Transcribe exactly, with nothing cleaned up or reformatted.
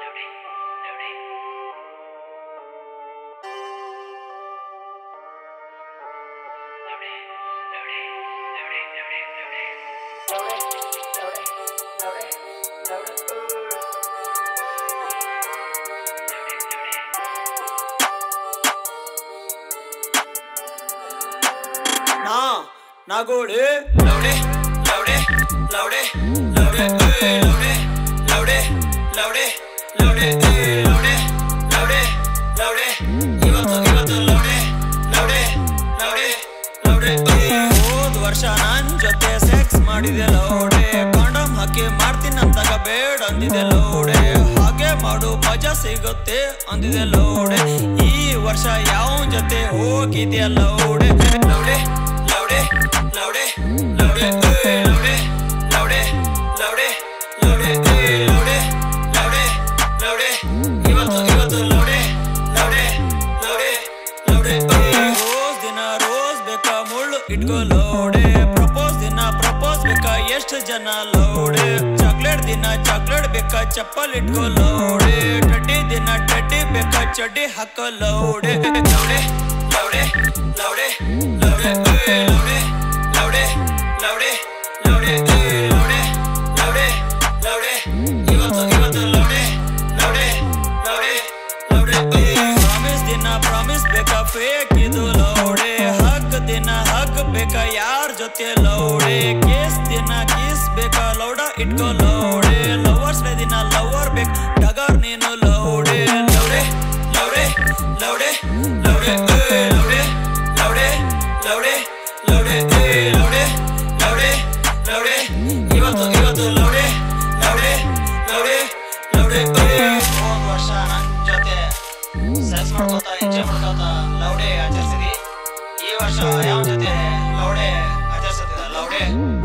Na, na gode. Laude, laude, laude, laude, eh, laude, laude, laude, laude, eh, laude, laude, laude. ಇವತ್ತು ಇವತ್ತು laude, laude, laude, laude, eh. ಹೋದ ವರ್ಷ ನನ್ ಜೊತೆ sex ಮಾಡಿದೆ ಲೌಡೆ, condom ಹಾಕಿ ಮಾಡ್ತೀನಿ ಅಂತಾಗ ಬೇಡ ಅಂದಿದೆ ಲೌಡೆ, ಹಾಗೆ ಮಾಡು ಮಜಾ ಸಿಗುತ್ತೆ ಅಂದಿದೆ ಲೌಡೆ. ಈ ವರ್ಷ ಯಾವ ಜೊತೆ ಹೋಗಿದ್ಯಾ ಲೌಡೆ, ಲೌಡೆ laude, laude, laude, eh, laude, laude, laude, laude, eh, laude, laude, laude. ಇವತ್ತು ಇವತ್ತು laude, laude, laude, laude, eh. Rose ದಿನ ರೋಸ್ ಬೇಕಾ ಮುಳ್ಳು ಇಟ್ಕೋ ಲೌಡೆ, ಪ್ರಪೋಸ್ ದಿನ ಪ್ರಪೋಸ್ ಬೇಕಾ ಎಷ್ಟು ಜನ ಲೌಡೆ, ಚಾಕ್ಲೇಟ್ ದಿನ ಚಾಕ್ಲೇಟ್ ಬೇಕಾ ಚಪ್ಪಲ್ ಇಟ್ಕೋ ಲೌಡೆ, ಟಡ್ಡಿ ದಿನ ಟಡ್ಡಿ ಬೇಕಾ ಚಡ್ಡಿ ಹಾಕೋ ಲೌಡೆ, ಲೌಡೆ, laude, laude, laude, eh, laude, laude, laude, laude, eh, laude, laude, laude. ಇವತ್ತು ಇವತ್ತು laude, laude, laude, laude, eh. Promise ದಿನ ಪ್ರಾಮಿಸ್ ಬೇಕಾ ಫೇಕ್ ಇದು ಲೌಡೆ, ಹಗ್ ದಿನ ಹಗ್ ಬೇಕಾ ಯಾರ್ ಜೊತೆ ಲೌಡೆ, ಕೇಸ್ ದಿನ ಕಿಸ್ ಬೇಕಾ ಲೌಡ ಇಟ್ಕೋ ಲೌಡೆ, ಲವರ್ಸ್ ಡೇ ದಿನ ಲವರ್ ಬೇಕ್ ಡಗರ್ ನೀನು ಲೌಡೆ, ಲೌಡೆ, laude, laude, laude, eh, laude, laude, laude, laude, eh, laude, laude, laude. ಇವತ್ತು ಇವತ್ತು laude, laude, laude, laude, eh. ಹೋದ ವರ್ಷ ನನ್ ಜೊತೆ ಸೆಕ್ಸ್ ಮಾಡ್ಕೋತಾ ಎಂಜಾಯ್ ಮಾಡ್ಕೋತಾ laude ಆಚರಿಸಿದಿ, ಈ ವರ್ಷ ಯಾವ ಜೊತೆ laude ಆಚರಿಸ್ತಿದೆ laude.